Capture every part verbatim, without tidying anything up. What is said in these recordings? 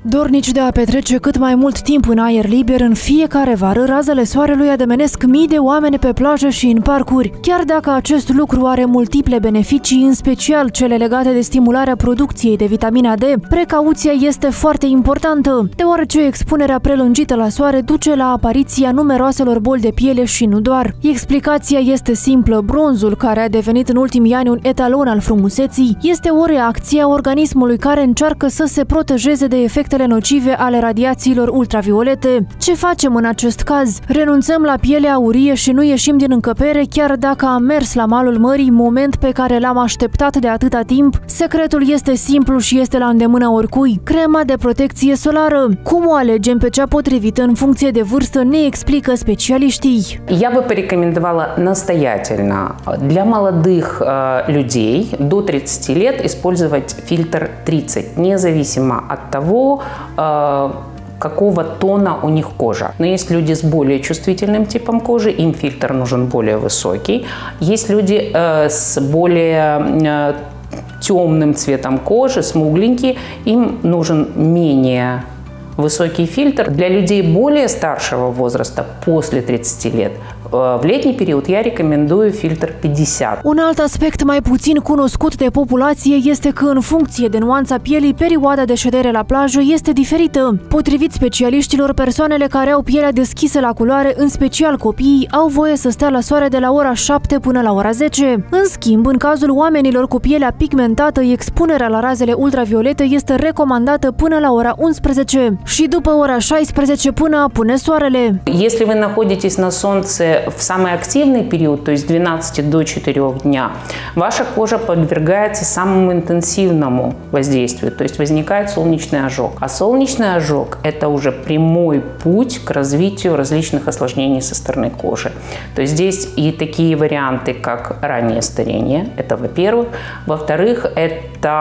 Dornici de a petrece cât mai mult timp în aer liber, în fiecare vară, razele soarelui ademenesc mii de oameni pe plaje și în parcuri. Chiar dacă acest lucru are multiple beneficii, în special cele legate de stimularea producției de vitamina D, precauția este foarte importantă, deoarece expunerea prelungită la soare duce la apariția numeroaselor boli de piele și nu doar. Explicația este simplă: bronzul, care a devenit în ultimii ani un etalon al frumuseții, este o reacție a organismului care încearcă să se protejeze de efectele nocive ale radiațiilor ultraviolete. Ce facem în acest caz? Renunțăm la piele aurie și nu ieșim din încăpere, chiar dacă am mers la malul mării, moment pe care l-am așteptat de atâta timp? Secretul este simplu și este la îndemâna oricui: crema de protecție solară. Cum o alegem pe cea potrivită în funcție de vârstă, ne explică specialiștii. Я бы порекомендовала настоятельно для молодых э, людей до тридцати лет использовать фильтр тридцать, независимо от того, э, какого тона у них кожа. Но есть люди с более чувствительным типом кожи, им фильтр нужен более высокий. Есть люди э, с более э, темным цветом кожи, смугленькие, им нужен менее высокий фильтр. Для людей более старшего возраста, после тридцати лет, в летний период я рекомендую фильтр пятьдесят. Un alt aspect mai puțin cunoscut de populație este că, în funcție de nuanța pielii, perioada de ședere la plajă este diferită. Potrivit specialiștilor, persoanele care au pielea deschisă la culoare, în special copiii, au voie să stea la soare de la ora șapte până la ora zece. În schimb, în cazul oamenilor cu pielea pigmentată, expunerea la razele ultraviolete este recomandată până la ora unsprezece și după ora șaisprezece până apune soarele. Если вы находитесь на солнце в самый активный период, то есть с двенадцати до четырёх дня, ваша кожа подвергается самому интенсивному воздействию, то есть возникает солнечный ожог. А солнечный ожог – это уже прямой путь к развитию различных осложнений со стороны кожи. То есть здесь и такие варианты, как раннее старение, это во-первых. Во-вторых, это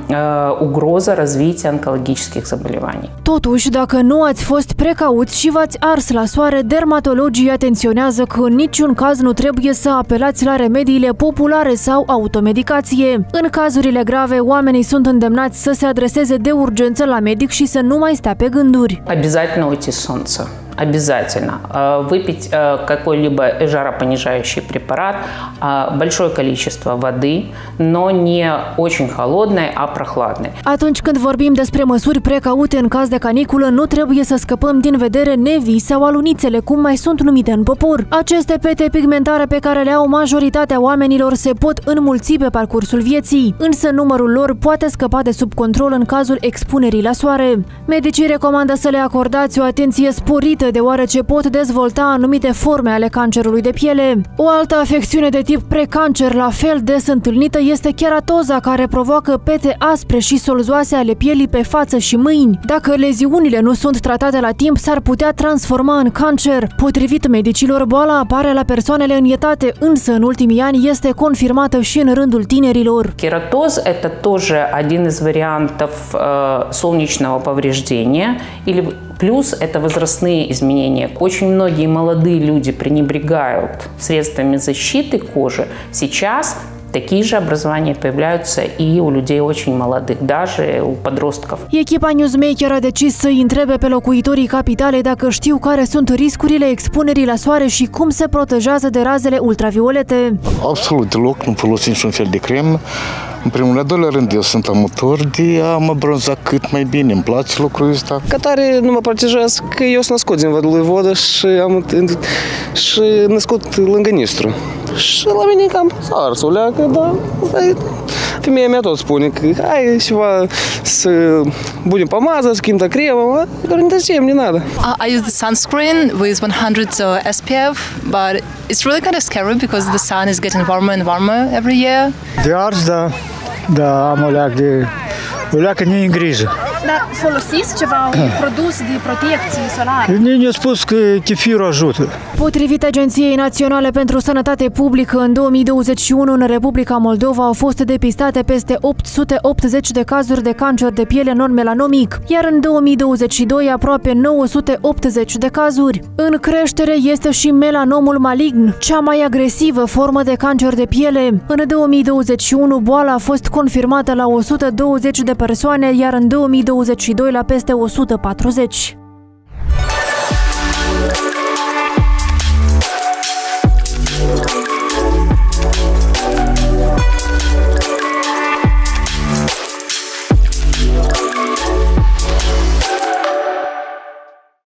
э, угроза развития онкологических заболеваний. Totuși, dacă nu ați fost precauți și v-ați ars la soare, dermatologii atenționează că în niciun caz nu trebuie să apelați la remediile populare sau automedicație. În cazurile grave, oamenii sunt îndemnați să se adreseze de urgență la medic și să nu mai stea pe gânduri. Обязательно уйти с солнца. Обязательно выпить какой-либо жаропонижающий препарат, большое количество воды, но не очень холодной, а прохладной. Atunci când vorbim despre măsuri precaute în caz de caniculă, nu trebuie să scăpăm din vedere nevii sau alunițele, cum mai sunt numite în popor. Aceste pete pigmentare pe care le au majoritatea oamenilor se pot înmulți pe parcursul vieții, însă numărul lor poate scăpa de sub control în cazul expunerii la soare. Medicii recomandă să le acordați o atenție sporită, deoarece pot dezvolta anumite forme ale cancerului de piele. O altă afecțiune de tip precancer, la fel des întâlnită, este keratoza, care provoacă pete aspre și solzoase ale pielii pe față și mâini. Dacă leziunile nu sunt tratate la timp, s-ar putea transforma în cancer. Potrivit medicilor, boala apare la persoanele înietate, însă în ultimii ani este confirmată și în rândul tinerilor. Кератоз – это тоже один из вариантов э, солнечного повреждения, или плюс это возрастные изменения. Очень многие молодые люди пренебрегают средствами защиты кожи. Сейчас такие же образования появляются и у людей очень молодых, даже у подростков. Echipa Newsmaker a decis să-i întrebe pe locuitorii capitalei dacă știu care sunt riscurile expunerii la soare și cum se protejează de razele ultraviolete. Absolut deloc, nu folosim niciun fel de cremă. În primul, al doilea rând, eu sunt amator de a mă bronza cât mai bine, îmi place lucrul ăsta. Ca tare nu mă protejează că eu sunt născut din Vădului Vodă și am și născut lângă Nistru. Și la mine cam s-a ars o leacă, dar femeia mea tot spune că hai ceva să punem pomază, să schimb cremă, dar nu zicem, nu надо. I use the sunscreen with one hundred S P F, but it's really kind of scary because the sun is getting warmer and warmer every year. De ars, da, da, am o leacă de o leacă neîngrijă. Dar folosiți ceva, un produs de protecție solară? Ne-a spus că chefirul ajută. Potrivit Agenției Naționale pentru Sănătate Publică, în două mii douăzeci și unu, în Republica Moldova au fost depistate peste opt sute optzeci de cazuri de cancer de piele non-melanomic, iar în două mii douăzeci și doi aproape nouă sute optzeci de cazuri. În creștere este și melanomul malign, cea mai agresivă formă de cancer de piele. În două mii douăzeci și unu, boala a fost confirmată la o sută douăzeci de persoane, iar în două mii douăzeci douăzeci și doi la peste o sută patruzeci. We'll be right back.